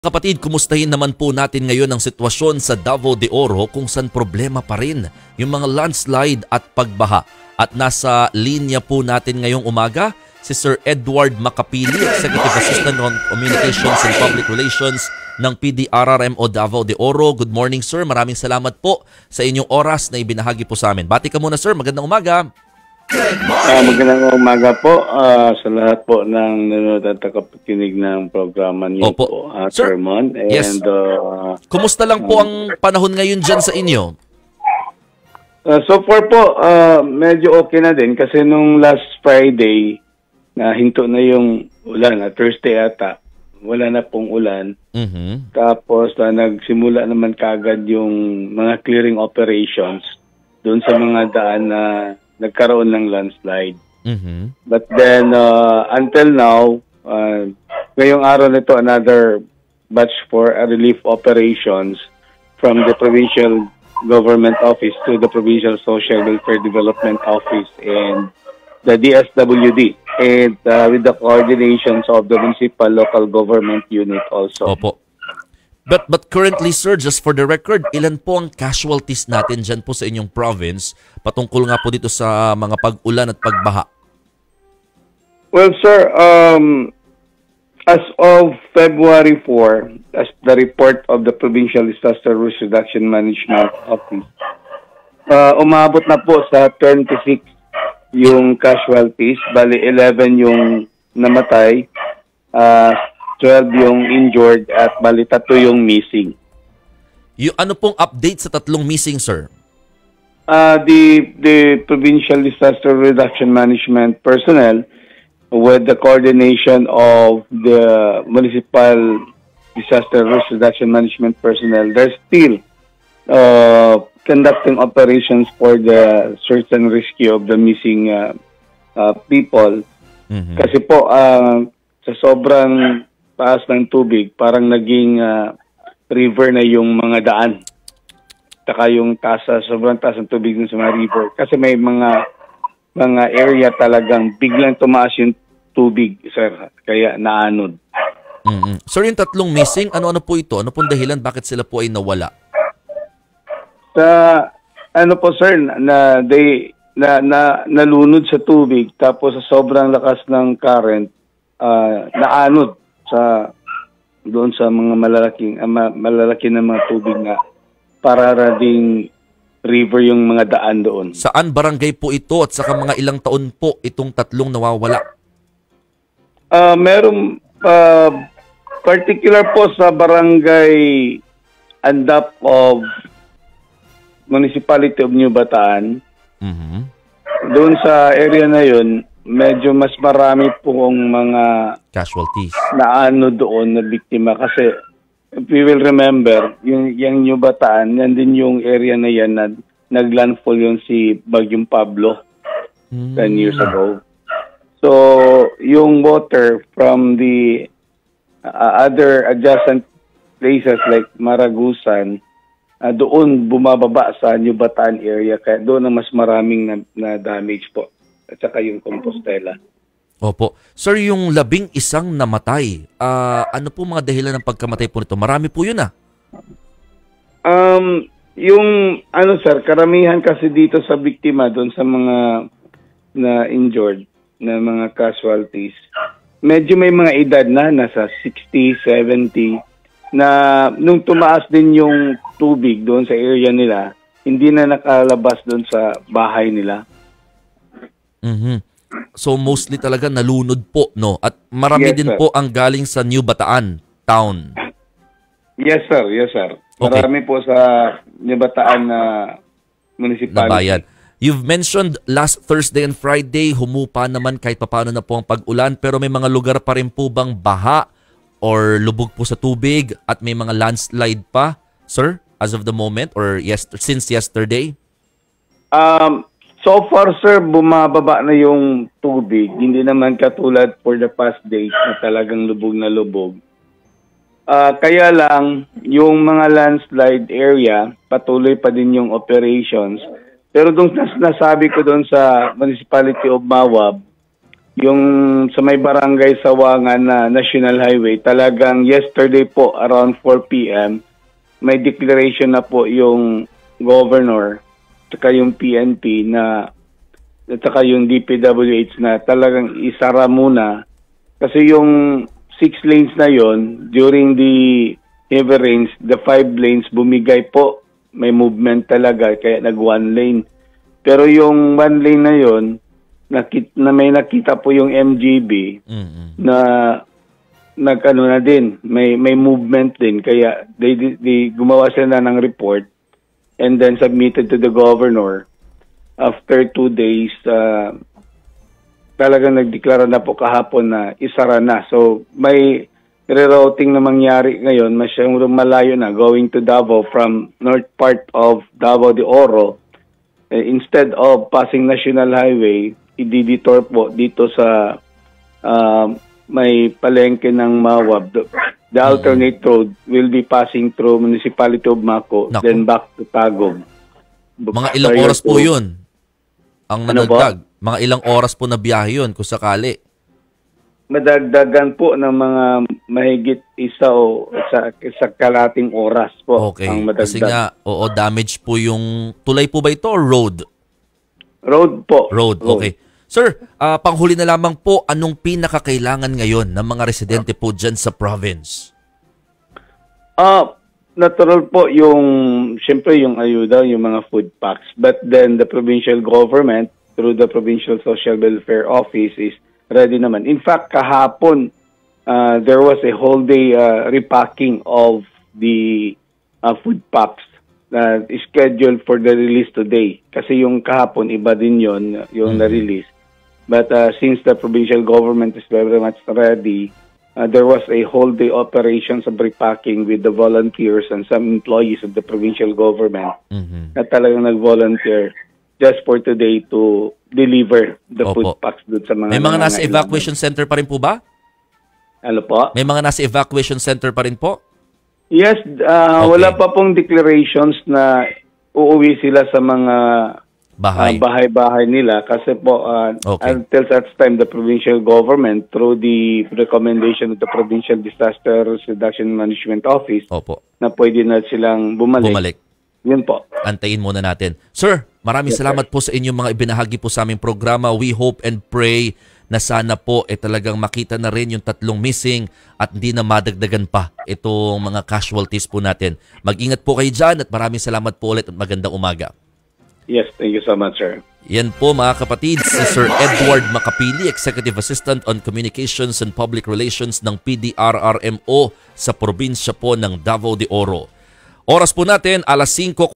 Kapatid, kumustahin naman po natin ngayon ang sitwasyon sa Davao de Oro kung saan problema pa rin yung mga landslide at pagbaha. At nasa linya po natin ngayong umaga si Sir Edward Macapili, Executive Assistant on Communications and Public Relations ng PDRRMO Davao de Oro. Good morning, sir. Maraming salamat po sa inyong oras na ibinahagi po sa amin. Bati ka muna, sir. Magandang umaga. Magandang umaga po sa lahat po ng nanonood at nakapakinig ng programa niyo po, Sir Mon. And, yes. Kumusta lang po ang panahon ngayon dyan sa inyo? So far po, medyo okay na din kasi nung last Friday, hinto na yung ulan, Thursday ata, wala na pong ulan. Tapos nagsimula naman kaagad yung mga clearing operations doon sa mga daan na nagkaroon ng landslide. But then, until now, ngayong araw nito, another batch for relief operations from the Provincial Government Office to the Provincial Social Welfare Development Office and the DSWD, and with the coordinations of the Municipal Local Government Unit also. Opo. But currently, sir, just for the record, ilan po ang casualties natin dyan po sa inyong province patungkol nga po dito sa mga pag-ulan at pagbaha? Well, sir, as of February 4, as the report of the Provincial Disaster Risk Reduction Management Office, umabot na po sa 26 yung casualties, bali 11 yung namatay, 12 yung injured at bali 3 yung missing. Yung ano pong update sa 3 missing, sir? The Provincial Disaster Reduction Management personnel with the coordination of the Municipal Disaster Risk Reduction Management personnel, they're still conducting operations for the search and rescue of the missing people. Kasi po sa sobrang taas ng tubig, parang naging river na yung mga daan. Taka yung sobrang taas ng tubig sa mga river. Kasi may mga area talagang biglang tumaas yung tubig, sir. Kaya naanod. Sir, yung 3 missing, ano-ano po ito? Ano pong dahilan? Bakit sila po ay nawala? Ano po, sir, nalunod sa tubig, tapos sa sobrang lakas ng current, naanod doon sa mga malalaki na mga tubig na para ding river yung mga daan doon. Saan barangay po ito at saka mga ilang taon po itong 3 nawawala? Merong particular po sa barangay Andap of Municipality of New Bataan. Doon sa area na yun, medyo mas marami pong mga casualties na doon na biktima kasi if we will remember yung New Bataan, yan din yung area na yan na naglandfall yung si Bagyong Pablo 10 years ago. So yung water from the other adjacent places like Maragusan, doon bumababa sa New Bataan area, kaya doon ang mas maraming na damage po. At saka yung Compostela. Opo. Sir, yung 11 namatay, ano po mga dahilan ng pagkamatay po nito? Marami po yun Yung sir, karamihan kasi dito sa biktima, doon sa mga na injured, na mga casualties, medyo may mga edad na, nasa 60, 70, na nung tumaas din yung tubig doon sa area nila, hindi na nakalabas doon sa bahay nila. So mostly talaga nalunod po, no? At marami din sir. Po ang galing sa New Bataan town. Yes, sir. Yes, sir. Okay. Marami po sa New Bataan na municipality. Na bayan. You've mentioned last Thursday and Friday, humupa naman kahit papaano na po ang pag-ulan, pero may mga lugar pa rin po bang baha or lubog po sa tubig at may mga landslide pa, sir, as of the moment or since yesterday? So far, sir, bumababa na yung tubig. Hindi naman katulad for the past days na talagang lubog na lubog. Kaya lang, yung mga landslide area, patuloy pa din yung operations. Pero doon nasabi ko doon sa Municipality of Mawab, yung sa may barangay Sawangan na National Highway, talagang yesterday po around 4 p.m. may declaration na po yung governor saka yung PNP na at saka yung DPWH na talagang isara muna kasi yung 6 lanes na yon during the heavy rains, the 5 lanes bumigay po, may movement talaga kaya nag 1 lane. Pero yung 1 lane na yon na may nakita po yung MGB na nag-ano na din, may movement din kaya they gumawa sila ng report and then submitted to the governor. After 2 days, talagang nagdeklara na po kahapon na isara na. So may rerouting na mangyari ngayon, masyadong malayo na going to Davao from north part of Davao de Oro. Instead of passing National Highway, i-detour po dito sa may palengke ng Mawab. The alternate road will be passing through Municipality of Mako, then back to Tagum. Mga ilang oras po yun ang nanagdag? Mga ilang oras po na biyahe yun kung sakali? Madagdagan po ng mga mahigit isa o sa kalating oras po. Okay, ang madagdag. kasi nga, damage po yung tulay po ba ito or road? Road po. Road, okay. Sir, panghuli na lamang po, anong pinakakailangan ngayon ng mga residente po dyan sa province? Natural po siyempre yung ayuda, yung mga food packs. But then the provincial government, through the Provincial Social Welfare Office, is ready naman. In fact, kahapon, there was a whole day repacking of the food packs scheduled for the release today. Kasi yung kahapon, iba din yung na-release. But since the provincial government is very much ready, there was a whole day operations of repacking with the volunteers and some employees of the provincial government na talagang nag-volunteer just for today to deliver the food packs doon sa mga... May mga nasa evacuation center pa rin po ba? Ano po? May mga nasa evacuation center pa rin po? Yes, wala pa pong declarations na uuwi sila sa mga bahay-bahay nila kasi po until such time the provincial government through the recommendation of the Provincial Disaster Reduction Management Office na pwede na silang bumalik. Yun po. Antayin muna natin. Sir, maraming salamat po sa inyong mga ibinahagi po sa aming programa. We hope and pray na sana po talagang makita na rin yung 3 missing at hindi na madagdagan pa itong mga casualties po natin. Mag-ingat po kayo dyan at maraming salamat po ulit at magandang umaga. Yes, thank you so much, sir. Yan po mga kapatid, si Sir Edward Macapili, Executive Assistant on Communications and Public Relations ng PDRRMO sa probinsya po ng Davao de Oro. Oras po natin, 5:00.